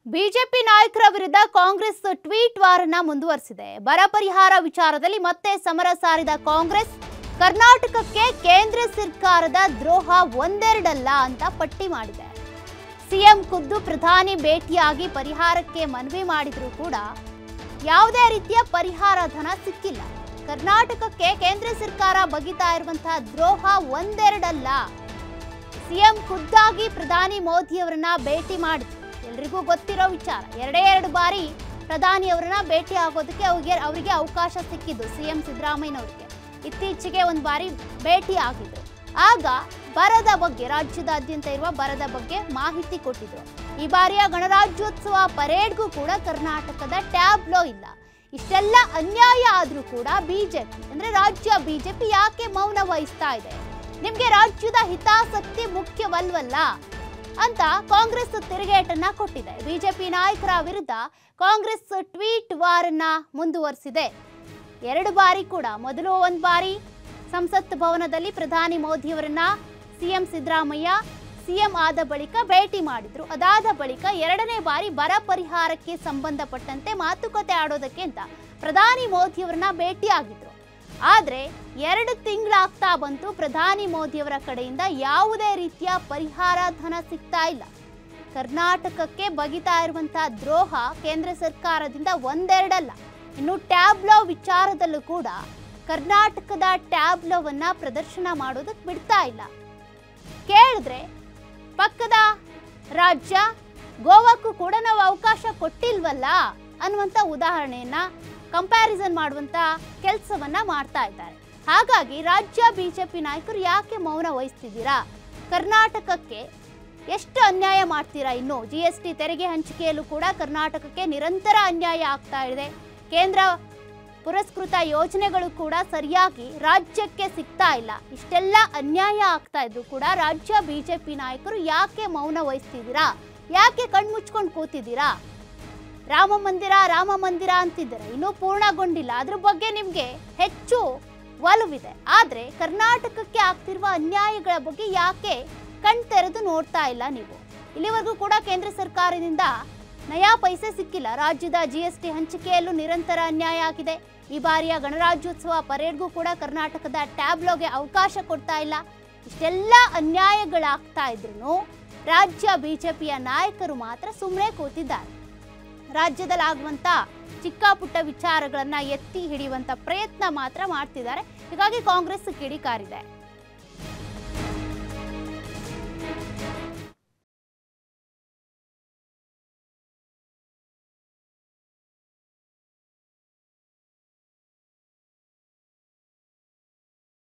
BJP ನಾಯಕರ ವಿರುದ್ಧ Congress tweet ವಾರನ್ನ ಮುಂದುವರಿಸಿದೆ. ಬರ ಪರಿಹಾರ ವಿಚಾರದಲ್ಲಿ ಮತ್ತೆ ಸಮರ ಸಾರಿದ ಕಾಂಗ್ರೆಸ್ ಕರ್ನಾಟಕಕ್ಕೆ ಕೇಂದ್ರ ಸರ್ಕಾರದ ದ್ರೋಹ ಒಂದೆರಡಲ್ಲ ಅಂತ ಪಟ್ಟಿ ಮಾಡಿದೆ. ಸಿಎಂ ಖುದ್ದು ಪ್ರಧಾನಿ ಭೇಟಿಯಾಗಿ ಪರಿಹಾರಕ್ಕೆ ಮನವಿ ಮಾಡಿದ್ರು ಕೂಡ ಯಾವುದೇ ರೀತಿಯ ಪರಿಹಾರ ಧನ ಸಿಕ್ಕಿಲ್ಲ. ಕರ್ನಾಟಕಕ್ಕೆ ಕೇಂದ್ರ ಸರ್ಕಾರ ಬಗಿತಾ ಇರುವಂತಹ ದ್ರೋಹ ಒಂದೆರಡಲ್ಲ. ಸಿಎಂ ಖುದ್ದಾಗಿ ಪ್ರಧಾನಿ ಮೋದಿ ಅವರನ್ನ ಭೇಟಿ ಮಾಡಿದ್ರು. ಎಲ್ರಿಗೂ ಗೊತ್ತಿರೋ ವಿಚಾರ, ಎರಡು ಬಾರಿ ಪ್ರಧಾನಿ ಅವರನ್ನ ಭೇಟಿ ಆಗೋದಕ್ಕೆ ಅವರಿಗೆ ಅವಕಾಶ ಸಿಕ್ಕಿದ್ದು ಸಿಎಂ ಸಿದ್ದರಾಮಯ್ಯನವರಿಗೆ. ಇತ್ತೀಚೆಗೆ ಒಂದು ಬಾರಿ ಭೇಟಿ ಆಗಿದ್ರು. ಆಗ ಬರದ ಬಗ್ಗೆ, ರಾಜ್ಯದಾದ್ಯಂತ ಇರುವ ಬರದ ಬಗ್ಗೆ ಮಾಹಿತಿ ಕೊಟ್ಟಿದ್ರು. ಈ ಬಾರಿಯ ಗಣರಾಜ್ಯೋತ್ಸವ ಪರೇಡ್ಗೂ ಕೂಡ ಕರ್ನಾಟಕದ ಟ್ಯಾಬ್ಲೋ ಇಲ್ಲ. ಇಷ್ಟೆಲ್ಲ ಅನ್ಯಾಯ ಆದ್ರೂ ಕೂಡ ಬಿಜೆಪಿ ಅಂದ್ರೆ ರಾಜ್ಯ ಬಿಜೆಪಿ ಯಾಕೆ ಮೌನ ವಹಿಸ್ತಾ ಇದೆ? ನಿಮ್ಗೆ ರಾಜ್ಯದ ಹಿತಾಸಕ್ತಿ ಮುಖ್ಯವಲ್ವಲ್ಲ ಅಂತ ಕಾಂಗ್ರೆಸ್ ತಿರುಗೇಟನ್ನ ಕೊಟ್ಟಿದೆ. ಬಿಜೆಪಿ ನಾಯಕರ ವಿರುದ್ಧ ಕಾಂಗ್ರೆಸ್ ಟ್ವೀಟ್ ವಾರನ್ನ ಮುಂದುವರಿಸಿದೆ. ಎರಡು ಬಾರಿ ಕೂಡ, ಮೊದಲು ಒಂದು ಬಾರಿ ಸಂಸತ್ ಭವನದಲ್ಲಿ ಪ್ರಧಾನಿ ಮೋದಿ ಅವರನ್ನ ಸಿಎಂ ಸಿದ್ದರಾಮಯ್ಯ ಸಿಎಂ ಆದ ಬಳಿಕ ಭೇಟಿ ಮಾಡಿದ್ರು. ಅದಾದ ಬಳಿಕ ಎರಡನೇ ಬಾರಿ ಬರ ಪರಿಹಾರಕ್ಕೆ ಸಂಬಂಧಪಟ್ಟಂತೆ ಮಾತುಕತೆ ಆಡೋದಕ್ಕೆ ಅಂತ ಪ್ರಧಾನಿ ಮೋದಿ ಅವರನ್ನ ಭೇಟಿ ಆಗಿದ್ರು. ಆದ್ರೆ 2 ತಿಂಗಳಾಗ್ತಾ ಬಂತು, ಪ್ರಧಾನಿ ಮೋದಿ ಅವರ ಕಡೆಯಿಂದ ಯಾವುದೇ ರೀತಿಯ ಪರಿಹಾರ ಧನ ಸಿಗ್ತಾ ಇಲ್ಲ. ಕರ್ನಾಟಕಕ್ಕೆ ಬಗಿತಾ ಇರುವಂತಹ ದ್ರೋಹ ಕೇಂದ್ರ ಸರ್ಕಾರದಿಂದ ಒಂದೆರಡಲ್ಲ. ಇನ್ನು ಟ್ಯಾಬ್ಲೋ ವಿಚಾರದಲ್ಲೂ ಕೂಡ ಕರ್ನಾಟಕದ ಟ್ಯಾಬ್ಲೋವನ್ನ ಪ್ರದರ್ಶನ ಮಾಡೋದಕ್ಕೆ ಬಿಡ್ತಾ ಇಲ್ಲ. ಕೇಳಿದ್ರೆ ಪಕ್ಕದ ರಾಜ್ಯ ಗೋವಾಕ್ಕೂ ಕೂಡ ನಾವು ಅವಕಾಶ ಕೊಟ್ಟಿಲ್ವಲ್ಲ ಅನ್ನುವಂಥ ಉದಾಹರಣೆಯನ್ನ ಕಂಪ್ಯಾರಿಸನ್ ಮಾಡುವಂತ ಕೆಲಸವನ್ನ ಮಾಡ್ತಾ ಇದ್ದಾರೆ. ಹಾಗಾಗಿ ರಾಜ್ಯ ಬಿಜೆಪಿ ನಾಯಕರು ಯಾಕೆ ಮೌನ ವಹಿಸ್ತಿದ್ದೀರಾ? ಕರ್ನಾಟಕಕ್ಕೆ ಎಷ್ಟು ಅನ್ಯಾಯ ಮಾಡ್ತೀರಾ? ಇನ್ನು GST ತೆರಿಗೆ ಹಂಚಿಕೆಯಲ್ಲೂ ಕೂಡ ಕರ್ನಾಟಕಕ್ಕೆ ನಿರಂತರ ಅನ್ಯಾಯ ಆಗ್ತಾ ಇದೆ. ಕೇಂದ್ರ ಪುರಸ್ಕೃತ ಯೋಜನೆಗಳು ಕೂಡ ಸರಿಯಾಗಿ ರಾಜ್ಯಕ್ಕೆ ಸಿಗ್ತಾ ಇಲ್ಲ. ಇಷ್ಟೆಲ್ಲ ಅನ್ಯಾಯ ಆಗ್ತಾ ಇದ್ರು ಕೂಡ ರಾಜ್ಯ ಬಿಜೆಪಿ ನಾಯಕರು ಯಾಕೆ ಮೌನ ವಹಿಸ್ತಿದ್ದೀರಾ? ಯಾಕೆ ಕಣ್ಮುಚ್ಕೊಂಡು ಕೂತಿದ್ದೀರಾ? ರಾಮ ಮಂದಿರ ಅಂತಿದ್ದಾರೆ, ಇನ್ನೂ ಪೂರ್ಣಗೊಂಡಿಲ್ಲ. ಅದ್ರ ಬಗ್ಗೆ ನಿಮ್ಗೆ ಹೆಚ್ಚು ಒಲವಿದೆ. ಆದ್ರೆ ಕರ್ನಾಟಕಕ್ಕೆ ಆಗ್ತಿರುವ ಅನ್ಯಾಯಗಳ ಬಗ್ಗೆ ಯಾಕೆ ಕಣ್ತೆರೆದು ನೋಡ್ತಾ ಇಲ್ಲ ನೀವು? ಇಲ್ಲಿವರೆಗೂ ಕೂಡ ಕೇಂದ್ರ ಸರ್ಕಾರದಿಂದ ನಯಾ ಪೈಸೆ ಸಿಕ್ಕಿಲ್ಲ. ರಾಜ್ಯದ GST ಹಂಚಿಕೆಯಲ್ಲೂ ನಿರಂತರ ಅನ್ಯಾಯ ಆಗಿದೆ. ಈ ಬಾರಿಯ ಗಣರಾಜ್ಯೋತ್ಸವ ಪರೇಡ್ಗೂ ಕೂಡ ಕರ್ನಾಟಕದ ಟ್ಯಾಬ್ಲೋಗೆ ಅವಕಾಶ ಕೊಡ್ತಾ ಇಲ್ಲ. ಇಷ್ಟೆಲ್ಲ ಅನ್ಯಾಯಗಳಾಗ್ತಾ ಇದ್ರು ರಾಜ್ಯ ಬಿಜೆಪಿಯ ನಾಯಕರು ಮಾತ್ರ ಸುಮ್ಮನೆ ಕೂತಿದ್ದಾರೆ. ರಾಜ್ಯದಲ್ಲಿ ಆಗುವಂತ ಚಿಕ್ಕ ಪುಟ್ಟ ವಿಚಾರಗಳನ್ನ ಎತ್ತಿ ಹಿಡಿಯುವಂತ ಪ್ರಯತ್ನ ಮಾತ್ರ ಮಾಡ್ತಿದ್ದಾರೆ. ಹೀಗಾಗಿ ಕಾಂಗ್ರೆಸ್ ಕಿಡಿಕಾರಿದೆ.